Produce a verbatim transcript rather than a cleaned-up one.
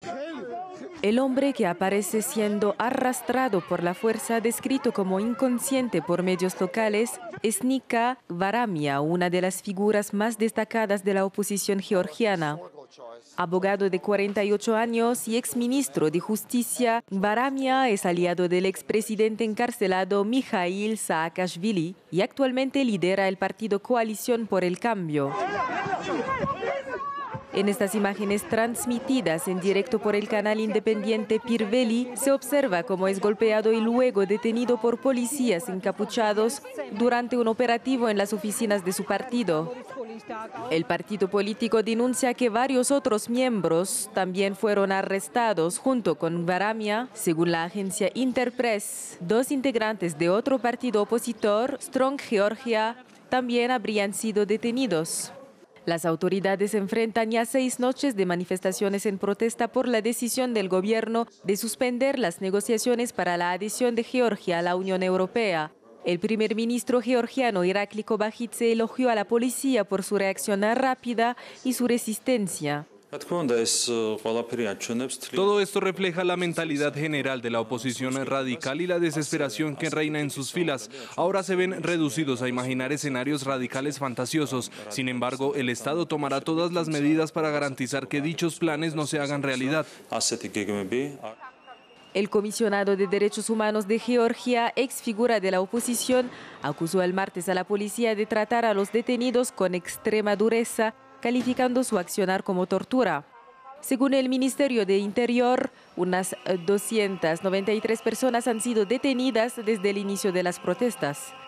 El hombre que aparece siendo arrastrado por la fuerza, descrito como inconsciente por medios locales, es Nika Varamia, una de las figuras más destacadas de la oposición georgiana. Abogado de cuarenta y ocho años y exministro de Justicia, Varamia es aliado del expresidente encarcelado Mikhail Saakashvili y actualmente lidera el partido Coalición por el Cambio. En estas imágenes transmitidas en directo por el canal independiente Pirveli, se observa cómo es golpeado y luego detenido por policías encapuchados durante un operativo en las oficinas de su partido. El partido político denuncia que varios otros miembros también fueron arrestados junto con Varamia. Según la agencia Interpress, dos integrantes de otro partido opositor, Strong Georgia, también habrían sido detenidos. Las autoridades enfrentan ya seis noches de manifestaciones en protesta por la decisión del gobierno de suspender las negociaciones para la adhesión de Georgia a la Unión Europea. El primer ministro georgiano Irakli Kobakidze elogió a la policía por su reacción rápida y su resistencia. Todo esto refleja la mentalidad general de la oposición radical y la desesperación que reina en sus filas. Ahora se ven reducidos a imaginar escenarios radicales fantasiosos. Sin embargo, el Estado tomará todas las medidas para garantizar que dichos planes no se hagan realidad. El comisionado de Derechos Humanos de Georgia, ex figura de la oposición, acusó el martes a la policía de tratar a los detenidos con extrema dureza, calificando su accionar como tortura. Según el Ministerio de Interior, unas doscientas noventa y tres personas han sido detenidas desde el inicio de las protestas.